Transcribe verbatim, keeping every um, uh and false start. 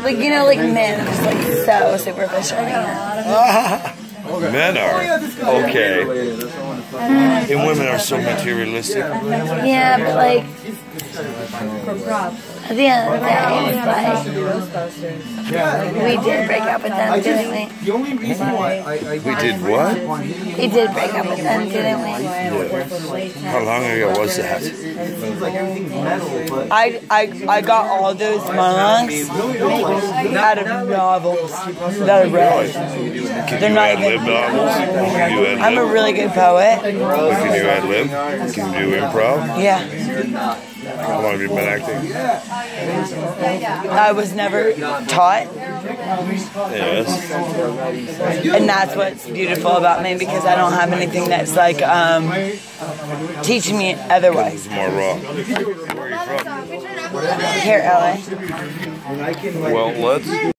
Like, you know, like men are just like so superficial. Men are okay, and women are so materialistic. Yeah, but like at the end of the day, it's like we did break up with them, didn't we? The only reason why I, I We did what? We did break up with them, didn't we? Yeah. How long ago was that? I, I, I got all those monologues out of novels that I read. Can They're you not ad lib even- novels? Can you ad I'm a lib? really good poet. Can you ad lib? Can you do improv? Yeah. How long have you been acting? I was never taught, Yes. and that's what's beautiful about me because I don't have anything that's like um, teaching me otherwise. It's more raw. Where are you from? Here, L A. Well, let's